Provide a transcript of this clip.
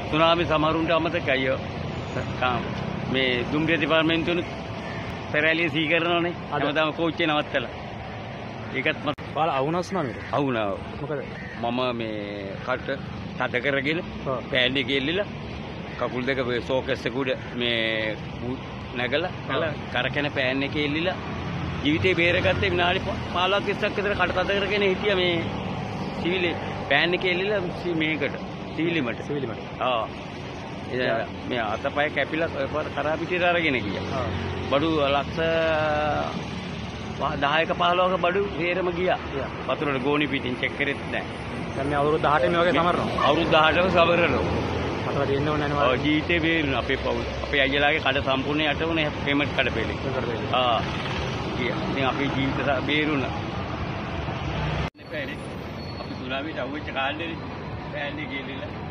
Tsunami සමහරුන්ට අමතකයි. මේ දුම්රිය දෙපාර්තමේන්තුවේ පෙරැළිය සී කරනවානේ. හැමදාම කෝච්චිය නවත්තලා. ඒකත් මම බාල අවුනස් නේද? අවුනා. මොකද? මම මේ කට තද කරගෙන පෑන් එකේ එල්ලලා කකුල් දෙක සෝකස් එක උඩ මේ නැගලා කරකැන පෑන් එකේ එල්ලලා ජීවිතේ බේරගත්තේ විනාඩි 15ක් 20ක් විතර කට තද කරගෙන හිටියා මේ සිවිලේ පෑන් එකේ එල්ලලා මේකට සිවිලිමට. ආ. මේ අතපය කැපිලා කරා පිටියට අරගෙන ගියා. බඩු ලක්ෂ 10ක 15ක බඩු හේරම ගියා. වතුරට ගෝණි පිටින් චෙක් කරෙත් නැහැ. දැන් මේ අවුරුදු 18 මේ වගේ සමරනවා. අවුරුදු 18ක සමරනවා. අතට එන්න ඕනේ නේද? ඔව් ජීවිතේ බේරුණා අපේ පවුල. අපේ අයියලාගේ කඩ සම්පූර්ණයෙන් යට වුණේ පේමන්ට් කඩ පෙළේ. ආ. ඉතින් අපේ ජීවිත බේරුණා. අපි සුනාමියට අවුච්ච කාලේ පෑන්නේ ගිහලා